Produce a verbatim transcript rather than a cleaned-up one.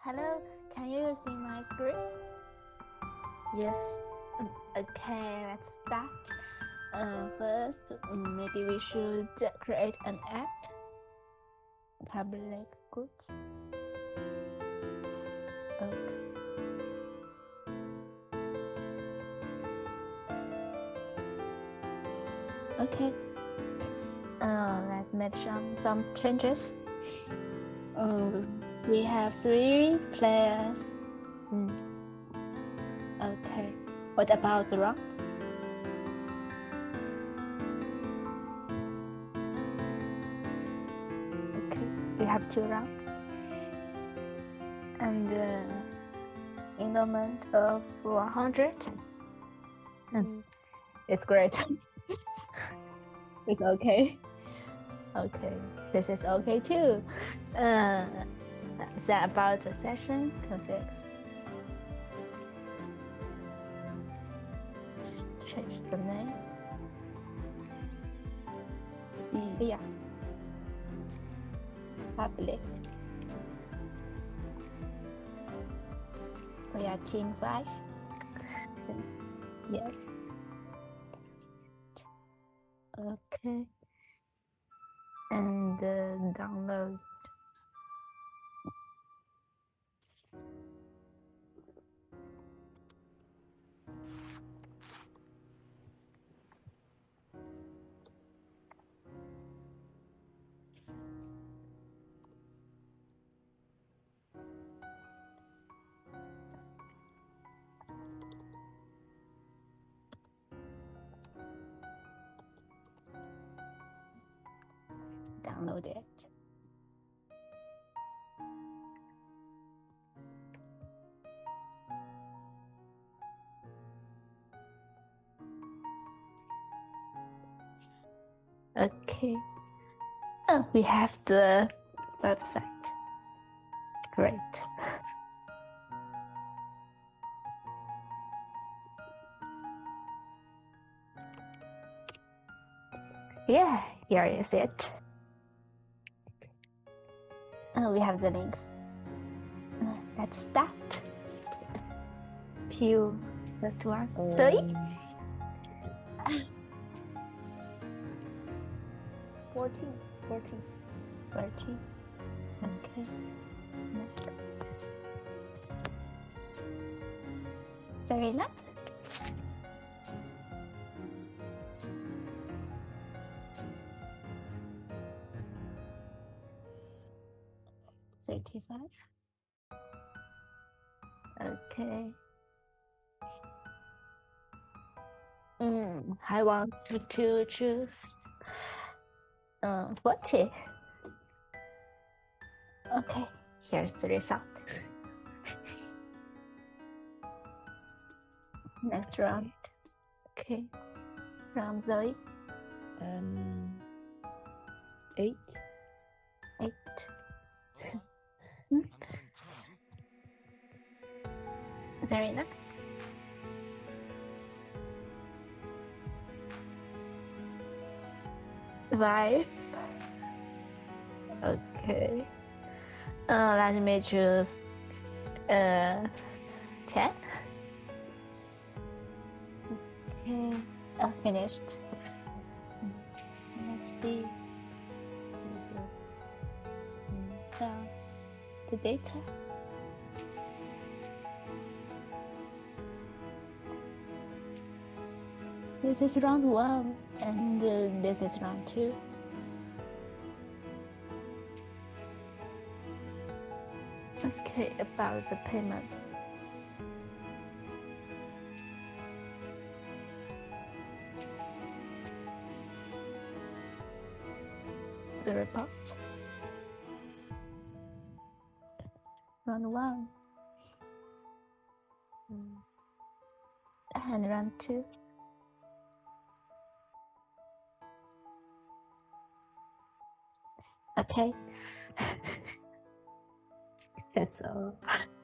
Hello, can you see my screen? Yes. Okay, let's start. Uh, first, mm, maybe we should create an app. Public goods. Okay. Okay. Uh, let's make some some changes. Um, we have three players. Mm. Okay. What about the round? Okay, we have two rounds. And uh, increment of one hundred. Mm. It's great. It's okay. Okay, this is okay too. Uh, that about the session configs. Change the name. Yeah. Public. We are team five. Yes. Okay. And uh, download. Download it. Okay. Oh, we have the website. Great. Yeah, here is it. Oh, we have the links. Uh, let's start. Pew, first one. Um, Sorry? fourteen. fourteen. fourteen. Okay. Next. Serena? thirty-five. Okay. Mm, I want to, to choose uh, forty. Okay, here's the result. Next round. Okay. Round Zoe. Um, eight. Eight. Serena. Five. Okay. Uh, let me choose uh, ten. Okay. Uh, finished. Let's see. So, the data. This is round one, and uh, this is round two. Okay, about the payments. The report. Round one. And round two. Okay. That's all.